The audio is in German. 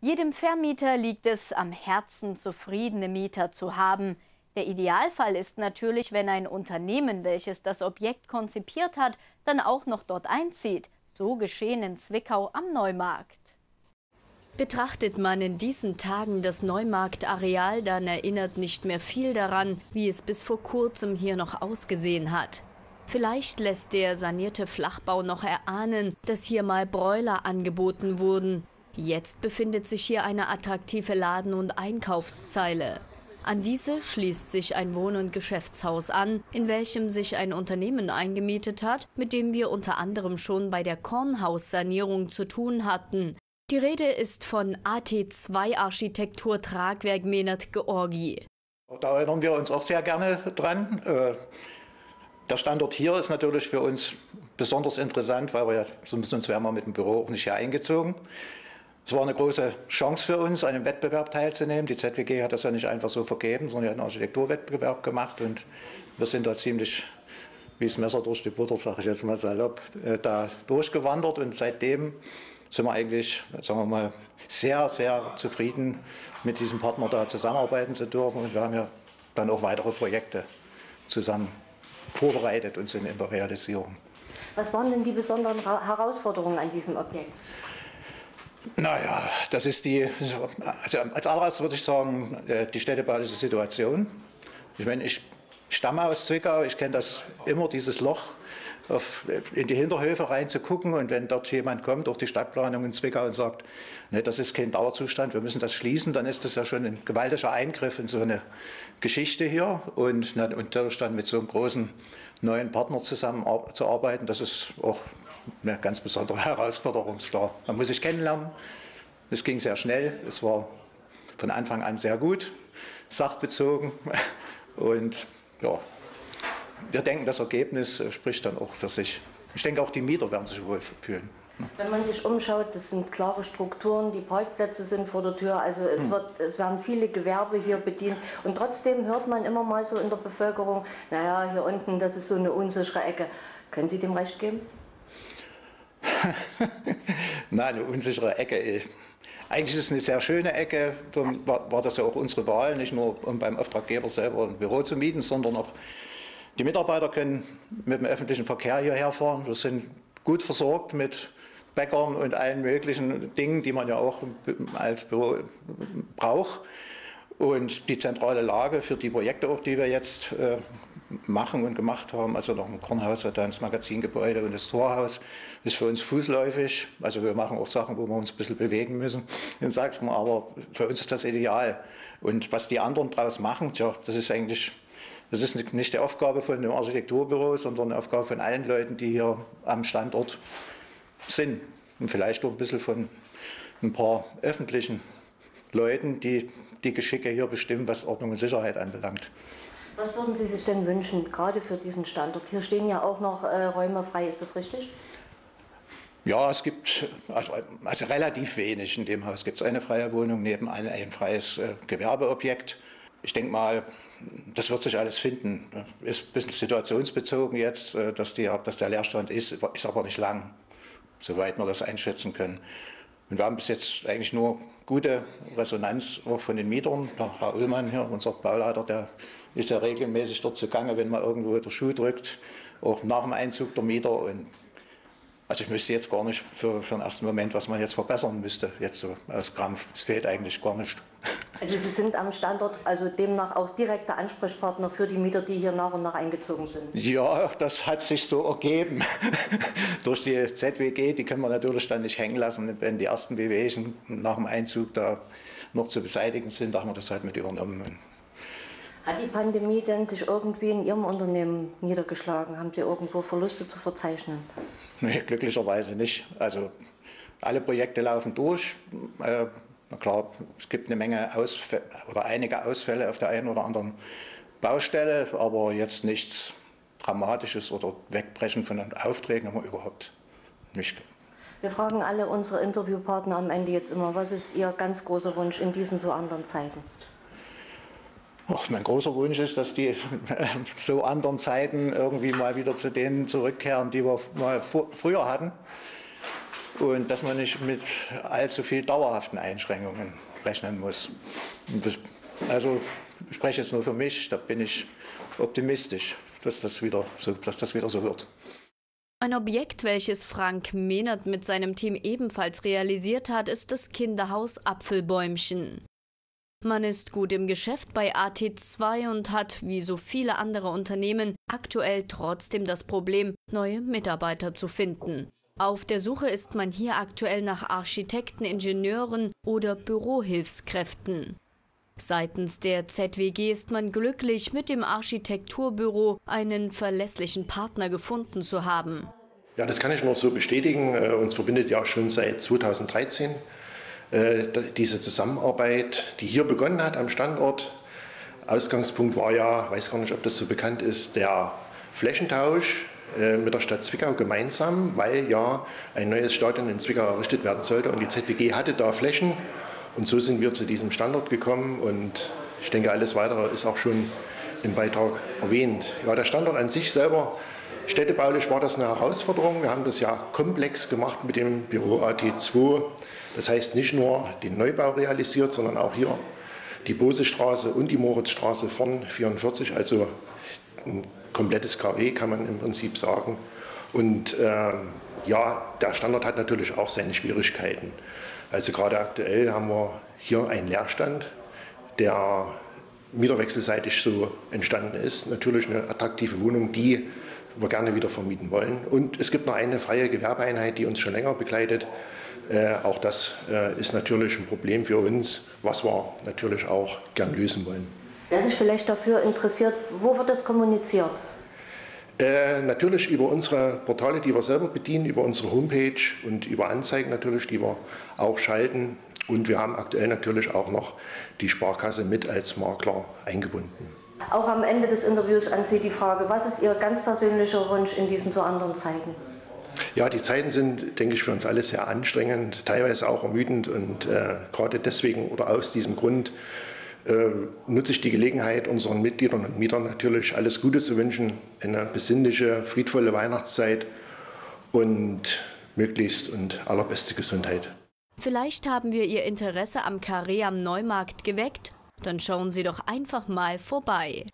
Jedem Vermieter liegt es am Herzen, zufriedene Mieter zu haben. Der Idealfall ist natürlich, wenn ein Unternehmen, welches das Objekt konzipiert hat, dann auch noch dort einzieht. So geschehen in Zwickau am Neumarkt. Betrachtet man in diesen Tagen das Neumarktareal, dann erinnert nicht mehr viel daran, wie es bis vor kurzem hier noch ausgesehen hat. Vielleicht lässt der sanierte Flachbau noch erahnen, dass hier mal Broiler angeboten wurden. Jetzt befindet sich hier eine attraktive Laden- und Einkaufszeile. An diese schließt sich ein Wohn- und Geschäftshaus an, in welchem sich ein Unternehmen eingemietet hat, mit dem wir unter anderem schon bei der Kornhaussanierung zu tun hatten. Die Rede ist von AT2 Architektur Tragwerk Mehnert-Georgi. Da erinnern wir uns auch sehr gerne dran. Der Standort hier ist natürlich für uns besonders interessant, weil wir ja, sonst wären wir mit dem Büro auch nicht hier eingezogen. Es war eine große Chance für uns, an einem Wettbewerb teilzunehmen. Die ZWG hat das ja nicht einfach so vergeben, sondern hat einen Architekturwettbewerb gemacht und wir sind da ziemlich, wie das Messer durch die Butter, sage ich jetzt mal salopp, da durchgewandert und seitdem sind wir eigentlich, sagen wir mal, sehr, sehr zufrieden, mit diesem Partner da zusammenarbeiten zu dürfen und wir haben ja dann auch weitere Projekte zusammen vorbereitet und sind in der Realisierung. Was waren denn die besonderen Herausforderungen an diesem Objekt? Naja, das ist also als allererstes würde ich sagen, die städtebauliche Situation. Ich meine, ich stamme aus Zwickau, ich kenne das immer, dieses Loch in die Hinterhöfe reinzugucken und wenn dort jemand kommt, auch die Stadtplanung in Zwickau und sagt, ne, das ist kein Dauerzustand, wir müssen das schließen, dann ist das ja schon ein gewaltiger Eingriff in so eine Geschichte hier und dadurch dann mit so einem großen neuen Partner zusammenzuarbeiten, das ist auch eine ganz besondere Herausforderung, klar. Man muss sich kennenlernen, es ging sehr schnell, es war von Anfang an sehr gut, sachbezogen und ja, wir denken, das Ergebnis spricht dann auch für sich. Ich denke, auch die Mieter werden sich wohl fühlen. Wenn man sich umschaut, das sind klare Strukturen, die Parkplätze sind vor der Tür, also es werden viele Gewerbe hier bedient. Und trotzdem hört man immer mal so in der Bevölkerung, naja, hier unten, das ist so eine unsichere Ecke. Können Sie dem recht geben? Nein, eine unsichere Ecke. Eigentlich ist es eine sehr schöne Ecke. Darum war das ja auch unsere Wahl, nicht nur um beim Auftraggeber selber ein Büro zu mieten, sondern auch die Mitarbeiter können mit dem öffentlichen Verkehr hierher fahren. Wir sind gut versorgt mit Bäckern und allen möglichen Dingen, die man ja auch als Büro braucht. Und die zentrale Lage für die Projekte, auch die wir jetzt machen und gemacht haben, also noch ein Kornhaus, dann das Magazingebäude und das Torhaus, ist für uns fußläufig. Also wir machen auch Sachen, wo wir uns ein bisschen bewegen müssen in Sachsen, aber für uns ist das ideal. Und was die anderen daraus machen, tja, das ist eigentlich... Das ist nicht die Aufgabe von einem Architekturbüro, sondern eine Aufgabe von allen Leuten, die hier am Standort sind. Und vielleicht auch ein bisschen von ein paar öffentlichen Leuten, die die Geschicke hier bestimmen, was Ordnung und Sicherheit anbelangt. Was würden Sie sich denn wünschen, gerade für diesen Standort? Hier stehen ja auch noch Räume frei, ist das richtig? Ja, es gibt also relativ wenig. In dem Haus gibt es eine freie Wohnung, nebenan ein freies Gewerbeobjekt. Ich denke mal, das wird sich alles finden. Ist ein bisschen situationsbezogen jetzt, dass der Leerstand ist aber nicht lang, soweit wir das einschätzen können. Und wir haben bis jetzt eigentlich nur gute Resonanz auch von den Mietern. Der Herr Ullmann hier, unser Bauleiter, der ist ja regelmäßig dort zugange, wenn mal irgendwo der Schuh drückt, auch nach dem Einzug der Mieter. Und also ich wüsste jetzt gar nicht für den ersten Moment, was man jetzt verbessern müsste, jetzt so aus Krampf. Es fehlt eigentlich gar nicht. Also Sie sind am Standort, also demnach auch direkter Ansprechpartner für die Mieter, die hier nach und nach eingezogen sind? Ja, das hat sich so ergeben. Durch die ZWG, die können wir natürlich dann nicht hängen lassen, wenn die ersten Wehwehchen nach dem Einzug da noch zu beseitigen sind, da haben wir das halt mit übernommen. Hat die Pandemie denn sich irgendwie in Ihrem Unternehmen niedergeschlagen? Haben Sie irgendwo Verluste zu verzeichnen? Nee, glücklicherweise nicht. Also alle Projekte laufen durch. Na klar, es gibt eine Menge Ausfälle oder einige Ausfälle auf der einen oder anderen Baustelle, aber jetzt nichts Dramatisches oder Wegbrechen von den Aufträgen haben wir überhaupt nicht. Wir fragen alle unsere Interviewpartner am Ende jetzt immer, was ist Ihr ganz großer Wunsch in diesen so anderen Zeiten? Ach, mein großer Wunsch ist, dass die so anderen Zeiten irgendwie mal wieder zu denen zurückkehren, die wir mal früher hatten. und dass man nicht mit allzu viel dauerhaften Einschränkungen rechnen muss. Also ich spreche jetzt nur für mich, da bin ich optimistisch, dass das wieder so wird. Ein Objekt, welches Frank Mehnert mit seinem Team ebenfalls realisiert hat, ist das Kinderhaus Apfelbäumchen. Man ist gut im Geschäft bei AT2 und hat, wie so viele andere Unternehmen, aktuell trotzdem das Problem, neue Mitarbeiter zu finden. Auf der Suche ist man hier aktuell nach Architekten, Ingenieuren oder Bürohilfskräften. Seitens der ZWG ist man glücklich, mit dem Architekturbüro einen verlässlichen Partner gefunden zu haben. Ja, das kann ich nur so bestätigen. Uns verbindet ja schon seit 2013 diese Zusammenarbeit, die hier begonnen hat am Standort. Ausgangspunkt war ja, weiß gar nicht, ob das so bekannt ist, der Flächentausch mit der Stadt Zwickau gemeinsam, weil ja ein neues Stadion in Zwickau errichtet werden sollte und die ZWG hatte da Flächen. Und so sind wir zu diesem Standort gekommen und ich denke, alles Weitere ist auch schon im Beitrag erwähnt. Ja, der Standort an sich selber, städtebaulich war das eine Herausforderung. Wir haben das ja komplex gemacht mit dem Büro AT2. Das heißt nicht nur den Neubau realisiert, sondern auch hier die Bosestraße und die Moritzstraße vorn 44, also ein komplettes KW kann man im Prinzip sagen. Und ja, der Standort hat natürlich auch seine Schwierigkeiten. Also gerade aktuell haben wir hier einen Leerstand, der mieterwechselseitig so entstanden ist. Natürlich eine attraktive Wohnung, die wir gerne wieder vermieten wollen. Und es gibt noch eine freie Gewerbeeinheit, die uns schon länger begleitet. Auch das ist natürlich ein Problem für uns, was wir natürlich auch gern lösen wollen. Wer sich vielleicht dafür interessiert, wo wird das kommuniziert? Natürlich über unsere Portale, die wir selber bedienen, über unsere Homepage und über Anzeigen natürlich, die wir auch schalten. Und wir haben aktuell natürlich auch noch die Sparkasse mit als Makler eingebunden. Auch am Ende des Interviews an Sie die Frage, was ist Ihr ganz persönlicher Wunsch in diesen so anderen Zeiten? Ja, die Zeiten sind, denke ich, für uns alle sehr anstrengend, teilweise auch ermüdend und gerade deswegen oder aus diesem Grund nutze ich die Gelegenheit, unseren Mitgliedern und Mietern natürlich alles Gute zu wünschen, eine besinnliche, friedvolle Weihnachtszeit und möglichst und allerbeste Gesundheit. Vielleicht haben wir Ihr Interesse am Carré am Neumarkt geweckt? Dann schauen Sie doch einfach mal vorbei.